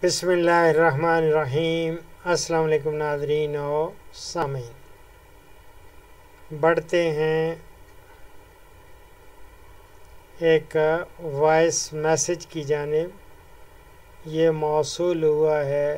बिस्मिल्लाहिर्रहमानिर्रहीम। अस्सलाम वालेकुम नाज़रीन और सामीन। बढ़ते हैं एक वॉइस मैसेज की जानिब। ये मौसूल हुआ है,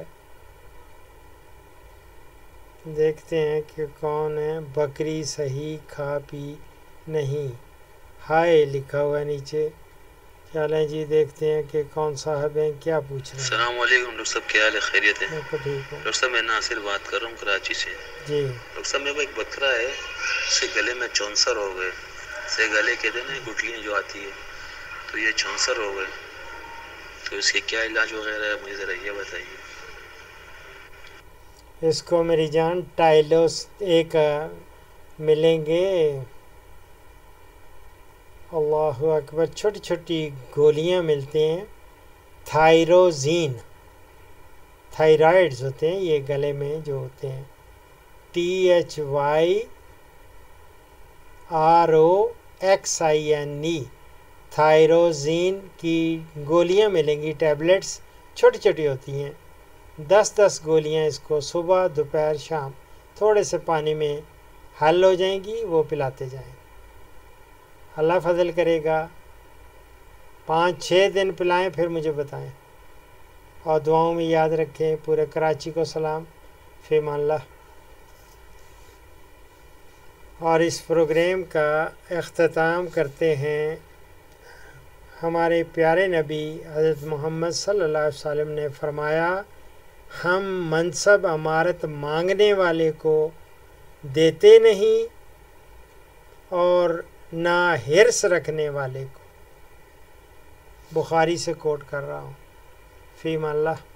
देखते हैं कि कौन है। बकरी सही खा पी नहीं, हाय लिखा हुआ है नीचे। चलें जी, देखते हैं कि कौन साहब हैं, क्या पूछ रहे हैं। अस्सलाम वालेकुम डॉक्टर साहब, क्या हाल है? खैरियत है? बिल्कुल ठीक है डॉक्टर साहब, मैं नासिर बात कर रहा हूँ कराची से। जी। डॉक्टर साहब, मेरे को एक बकरा है, उसके गले में चौंसर हो गए। से गले के दिन गुठलियाँ जो आती है, तो ये चौंसर हो गए, तो इसके क्या इलाज वगैरह है, मुझे ज़रा ये बताइए। इसको मेरी जान टाइलोस एक मिलेंगे, अल्लाहु अकबर, छोटी छोटी गोलियां मिलती हैं, थायरोजीन, थायराइड्स होते हैं ये गले में जो होते हैं, THYROXINE, थायरोजीन की गोलियां मिलेंगी, टैबलेट्स छोटी छोटी होती हैं। 10-10 गोलियां इसको सुबह दोपहर शाम थोड़े से पानी में हल हो जाएंगी, वो पिलाते जाएं। अल्लाह फजल करेगा। 5-6 दिन पिलाएं, फिर मुझे बताएं और दुआओं में याद रखें। पूरे कराची को सलाम, फ़िमानिल्लाह। और इस प्रोग्राम का इख्तिताम करते हैं हमारे प्यारे नबी हज़रत मोहम्मद सल्लल्लाहु अलैहि वसल्लम ने फरमाया, हम मनसब अमारत मांगने वाले को देते नहीं और ना हिर्स रखने वाले को। बुखारी से कोट कर रहा हूँ। फ़ीमानिल्लाह।